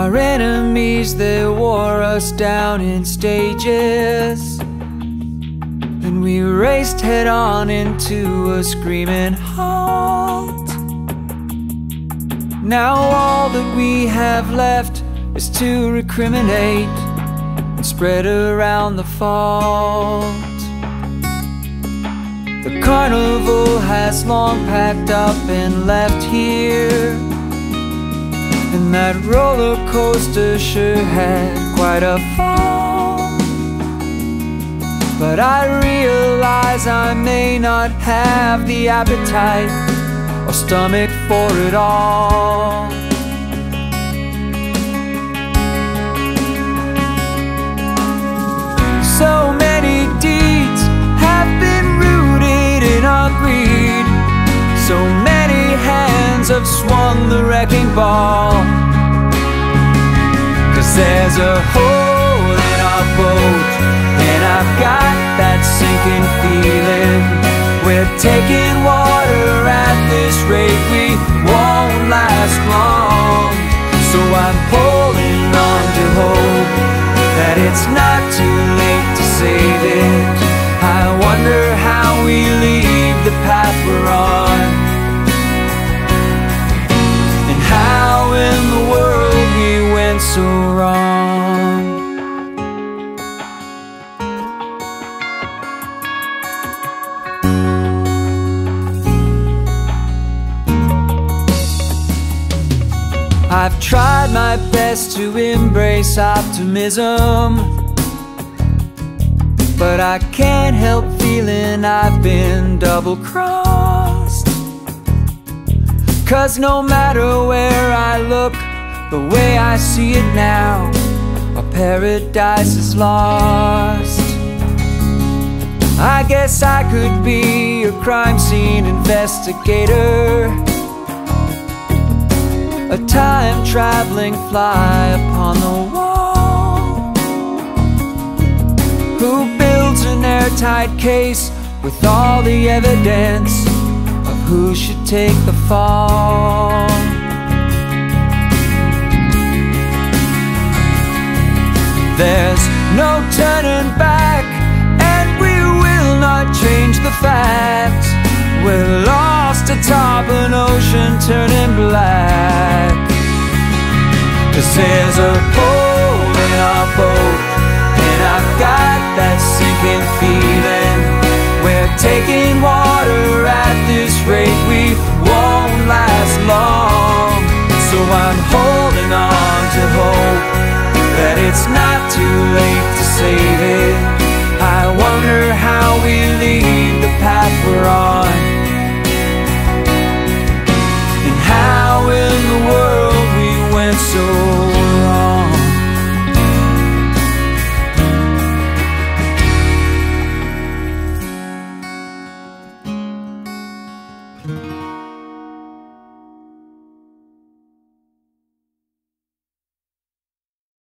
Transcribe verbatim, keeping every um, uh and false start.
Our enemies, they wore us down in stages, and we raced head on into a screaming halt. Now all that we have left is to recriminate and spread around the fault. The carnival has long packed up and left here, and that roller coaster sure had quite a fall. But I realize I may not have the appetite or stomach for it all. So many deeds have been rooted in our greed. So many hands have swung the wrecking ball. Cause there's a hole in our boat, and I've got that sinking feeling. We're taking water at this rate, we won't last long. So I'm holding on to hope that it's not too late to save it. I wonder how we leave the path we're on, and how in the world we went so wrong. I've tried my best to embrace optimism, but I can't help feeling I've been double-crossed. Cause no matter where I look, the way I see it now, our paradise is lost. I guess I could be a crime scene investigator, a time-traveling fly upon the wall, who builds an airtight case with all the evidence of who should take the fall. There's no turning back, and we will not change the fact we're lost atop an ocean turning black. Cause there's a hole in our boat, and I've got that sinking feeling. We're taking water at this rate, we won't last long. So I'm holding on to hope that it's not too late to save it.